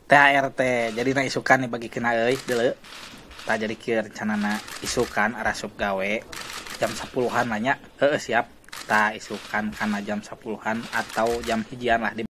THR teh jadi na isukan nih bagi kena euy deuleu. Tak jadi kieu rencanana isukan arasup gawe jam 10-an lah nya. Siap. Tak isukan kana jam 10-an atau jam 1-an lah di